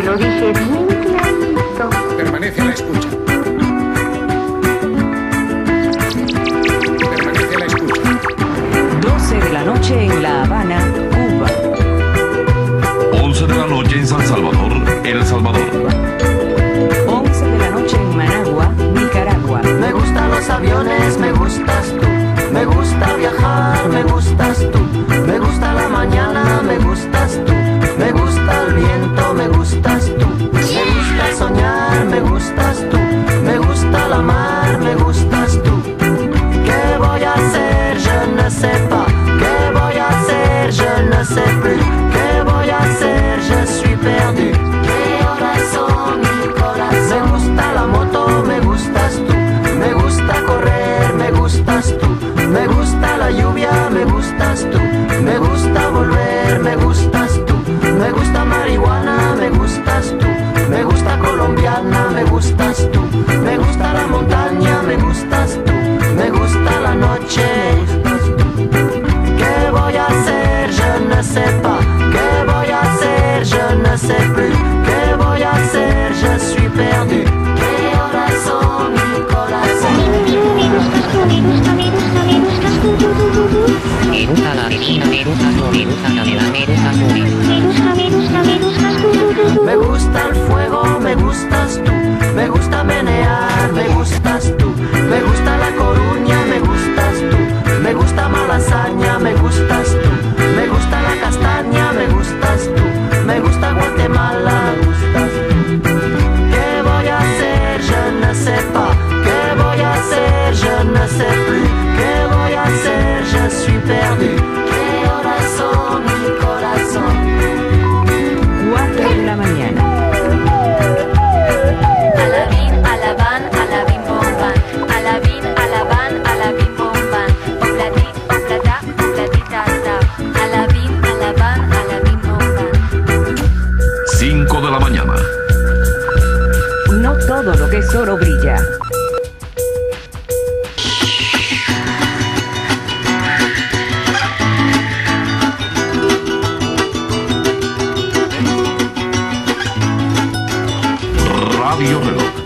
lo dije bien clarito. Permanece a la escucha. Permanece a la escucha. 12 de la noche en La Habana, Cuba. 11 de la noche en San Salvador, El Salvador. 11 de la noche en Managua, Nicaragua. Me gustan los aviones, me gustas tú. Me gusta viajar, me gustas tú. Me gusta la mañana, me gustas tú. Me gusta el viento, me gustas tú. Me gusta soñar, me gustas tú. Me gusta la mar, me gustas tú. ¿Qué voy a hacer? Je ne sais pas. ¿Qué voy a hacer? Je ne sais plus. ¿Qué voy a hacer? Je suis perdu. ¿Qué horas son, mi corazón? Me gusta la moto, me gustas tú. Me gusta correr, me gustas tú. Me gusta la lluvia, me gustas tú. Me gusta volver, me gustas tú. Me gusta marihuana, me gustas tú. Me gusta colombiana, me gustas tú. Me gusta la montaña, me gustas tú. Me gusta la noche, me gustas tú. ¿Qué voy a hacer? Je ne sais pas. ¿Qué voy a hacer? Je ne sais plus. ¿Qué voy a hacer? Je suis perdu. ¿Qué horas son, mi corazón? Me gusta la vecina, me gusta tú, me gusta Camila, me gusta tú. Me gusta el fuego, me gustas tú. Me gusta menear, me gustas tú. Me gusta La Coruña, me gustas tú. Me gusta Malasaña, me gustas tú. Me gusta la castaña, me gustas tú. Me gusta Guatemala, me gustas tú. ¿Qué voy a hacer? Je ne sais pas. ¿Qué voy a hacer? Je ne sais plus. ¿Qué voy a hacer? Je suis perdu. ¿Qué horas son, mi corazón? 4 de la mañana. Alabín, alabán, alabín, bomban. Alabín, alabán, alabín, bomban. Obladi, oblada, obladitata. Alabín, alabán, alabín, bomban. 5 de la mañana. No todo lo que es oro brilla. Radio Reloj.